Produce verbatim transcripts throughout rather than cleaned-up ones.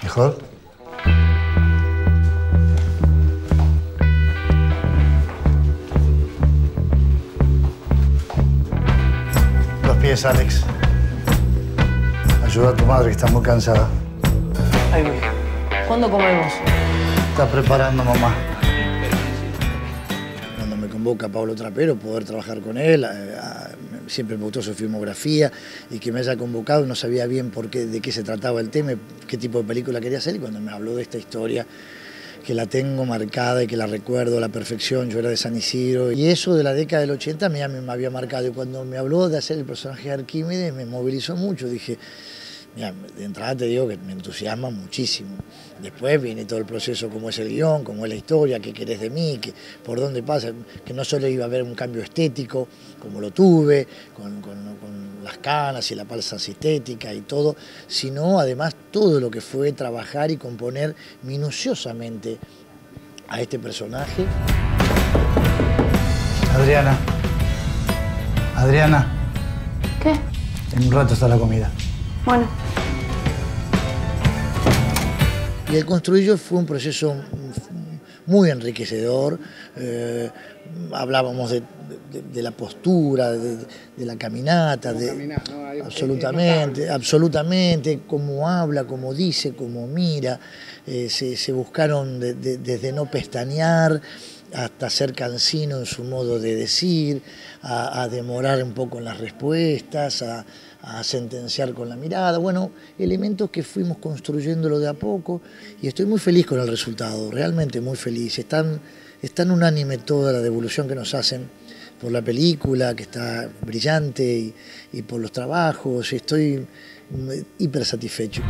¿Mejor? Los pies, Alex. Ayuda a tu madre, que está muy cansada. Ahí voy. ¿Cuándo comemos? Está preparando, mamá. Cuando me convoca Pablo Trapero, poder trabajar con él, a, a, siempre me gustó su filmografía, y que me haya convocado, no sabía bien por qué, de qué se trataba el tema, qué tipo de película quería hacer, y cuando me habló de esta historia, que la tengo marcada y que la recuerdo a la perfección, yo era de San Isidro, y eso de la década del ochenta me, me había marcado, y cuando me habló de hacer el personaje de Arquímedes me movilizó mucho. Dije, mira, de entrada te digo que me entusiasma muchísimo. Después viene todo el proceso, cómo es el guión, cómo es la historia, qué querés de mí, que, por dónde pasa, que no solo iba a haber un cambio estético, como lo tuve, con, con, con las canas y la falsa estética y todo, sino además todo lo que fue trabajar y componer minuciosamente a este personaje. Adriana. Adriana. ¿Qué? En un rato está la comida. Bueno. Y el construir fue un proceso muy enriquecedor. Eh, hablábamos de, de, de la postura, de, de la caminata, de, caminar, ¿no? Hay, absolutamente, es absolutamente, cómo habla, cómo dice, cómo mira. Eh, se, se buscaron de, de, desde no pestañear hasta ser cansino en su modo de decir, a, a demorar un poco en las respuestas, a, a sentenciar con la mirada. Bueno, elementos que fuimos construyéndolo de a poco, y estoy muy feliz con el resultado, realmente muy feliz. Es tan, es tan unánime toda la devolución que nos hacen por la película, que está brillante, y, y por los trabajos. Estoy hiper satisfecho.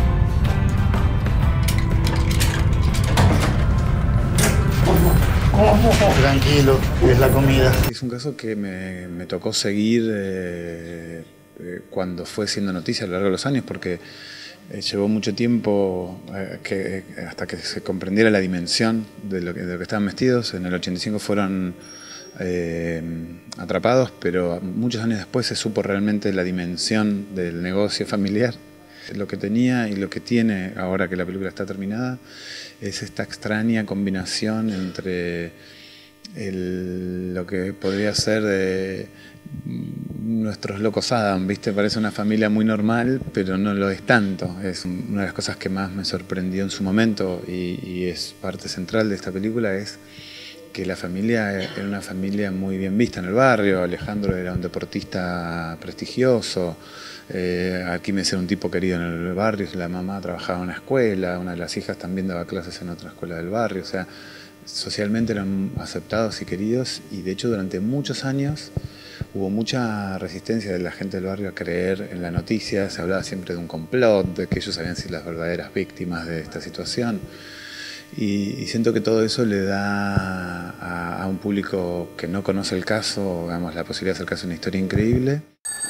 Tranquilo, es la comida. Es un caso que me, me tocó seguir eh, eh, cuando fue siendo noticia a lo largo de los años, porque eh, llevó mucho tiempo eh, que, hasta que se comprendiera la dimensión de lo que, de lo que estaban vestidos. En el ochenta y cinco fueron eh, atrapados, pero muchos años después se supo realmente la dimensión del negocio familiar. Lo que tenía y lo que tiene, ahora que la película está terminada, es esta extraña combinación entre el, lo que podría ser de nuestros locos Adam, ¿viste? Parece una familia muy normal, pero no lo es tanto. Es una de las cosas que más me sorprendió en su momento, y, y es parte central de esta película, es que la familia era una familia muy bien vista en el barrio. Alejandro era un deportista prestigioso, eh, Arquímedes era un tipo querido en el barrio, la mamá trabajaba en una escuela, una de las hijas también daba clases en otra escuela del barrio, o sea, socialmente eran aceptados y queridos, y de hecho durante muchos años hubo mucha resistencia de la gente del barrio a creer en la noticia. Se hablaba siempre de un complot, de que ellos habían sido las verdaderas víctimas de esta situación. Y, y siento que todo eso le da a, a un público que no conoce el caso, digamos, la posibilidad de acercarse a una historia increíble.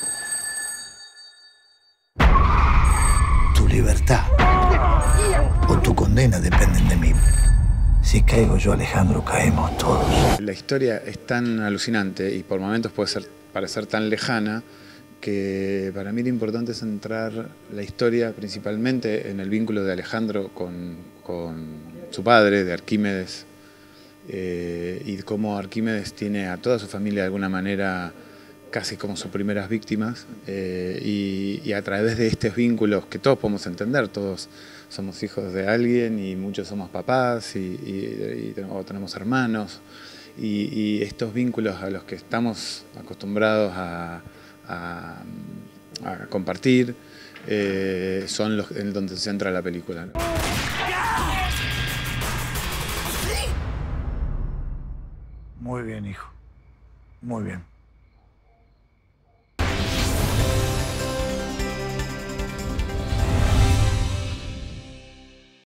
Tu libertad o tu condena dependen de mí. Si caigo yo, Alejandro, caemos todos. La historia es tan alucinante y por momentos puede ser, parecer tan lejana, que para mí lo importante es centrar la historia principalmente en el vínculo de Alejandro con, con su padre, de Arquímedes, eh, y cómo Arquímedes tiene a toda su familia de alguna manera casi como sus primeras víctimas, eh, y, y a través de estos vínculos que todos podemos entender, todos somos hijos de alguien y muchos somos papás y, y, y o tenemos hermanos, y, y estos vínculos a los que estamos acostumbrados a, a, a compartir eh, son los en donde se centra la película, ¿no? Muy bien, hijo. Muy bien.